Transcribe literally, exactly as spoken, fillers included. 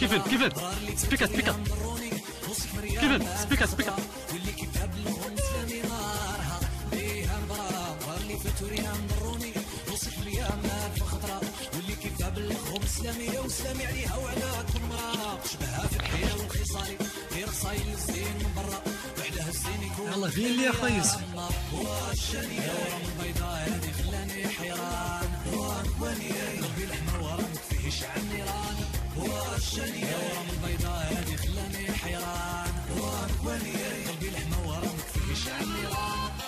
كيفن كيفن سبيكا سبيكا كيفن سبيكا سبيكا واللي كتاب لهم اسلامي نارها ليها نبرارها ظهر لي فتوريها نضروني وصف لي ما في خطره واللي كتاب لهم اسلامي واسلامي عليها وعلى كل مراره شبهها في الحيله والخصال غير صايل الزين من برا وحدها الزين يكون يلا فين اللي يا خيس واشاني يا البيضاء هذه خلاني حيران واني ربي الاحمر ورمك فيه شعل نيران واشاني يا البيضاء هذه خلاني حيران واني ربي الاحمر ورمك فيه شعل نيران